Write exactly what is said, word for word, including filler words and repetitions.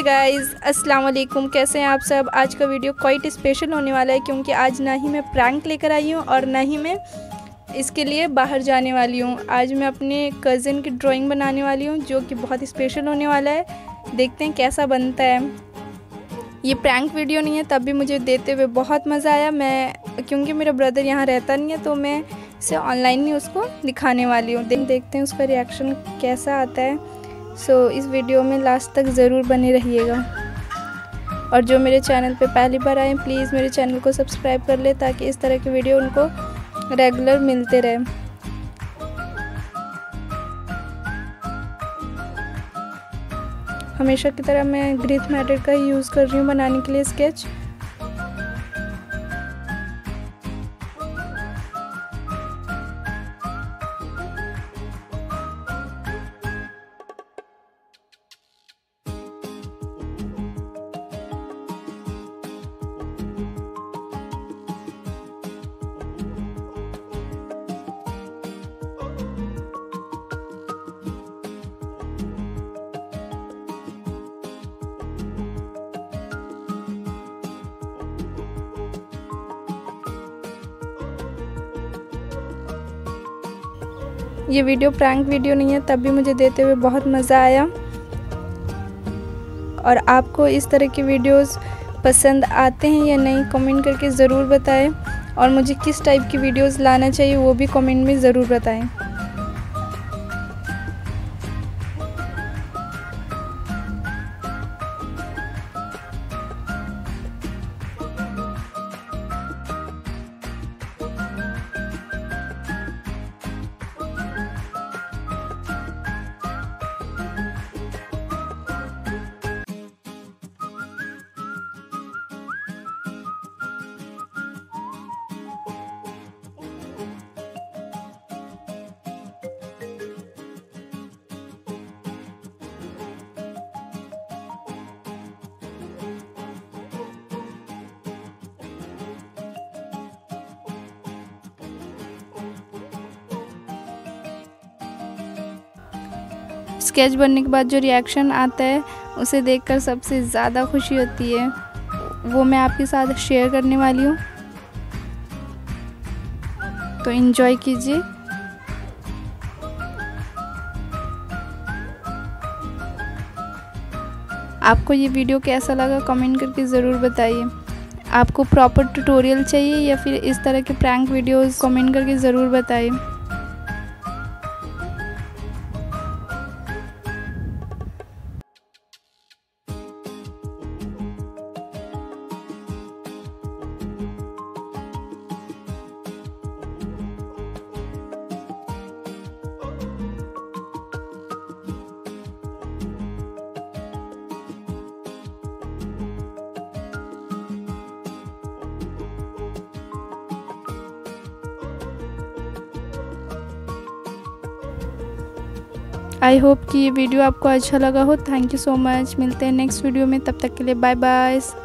Guys, अस्सलाम वालेकुम। कैसे हैं आप सब। आज का वीडियो क्वाइट स्पेशल होने वाला है क्योंकि आज ना ही मैं प्रैंक लेकर आई हूँ और ना ही मैं इसके लिए बाहर जाने वाली हूँ। आज मैं अपने कज़न की ड्राइंग बनाने वाली हूँ जो कि बहुत स्पेशल होने वाला है। देखते हैं कैसा बनता है। ये प्रैंक वीडियो नहीं है, तब भी मुझे देते हुए बहुत मज़ा आया। मैं क्योंकि मेरा ब्रदर यहाँ रहता नहीं है तो मैं इसे ऑनलाइन ही उसको दिखाने वाली हूँ। देखते हैं उसका रिएक्शन कैसा आता है। सो so, इस वीडियो में लास्ट तक ज़रूर बने रहिएगा। और जो मेरे चैनल पे पहली बार आए प्लीज़ मेरे चैनल को सब्सक्राइब कर ले ताकि इस तरह के वीडियो उनको रेगुलर मिलते रहे। हमेशा की तरह मैं ग्रीथ मैटर का ही यूज़ कर रही हूँ बनाने के लिए स्केच। ये वीडियो प्रैंक वीडियो नहीं है, तब भी मुझे देते हुए बहुत मज़ा आया। और आपको इस तरह की वीडियोस पसंद आते हैं या नहीं कमेंट करके ज़रूर बताएं। और मुझे किस टाइप की वीडियोस लाना चाहिए वो भी कमेंट में ज़रूर बताएं। स्केच बनने के बाद जो रिएक्शन आता है उसे देखकर सबसे ज़्यादा खुशी होती है, वो मैं आपके साथ शेयर करने वाली हूँ। तो एंजॉय कीजिए। आपको ये वीडियो कैसा लगा कमेंट करके ज़रूर बताइए। आपको प्रॉपर ट्यूटोरियल चाहिए या फिर इस तरह के प्रैंक वीडियोस कमेंट करके ज़रूर बताइए। आई होप कि ये वीडियो आपको अच्छा लगा हो। Thank you so much. मिलते हैं नेक्स्ट वीडियो में, तब तक के लिए बाय बाय।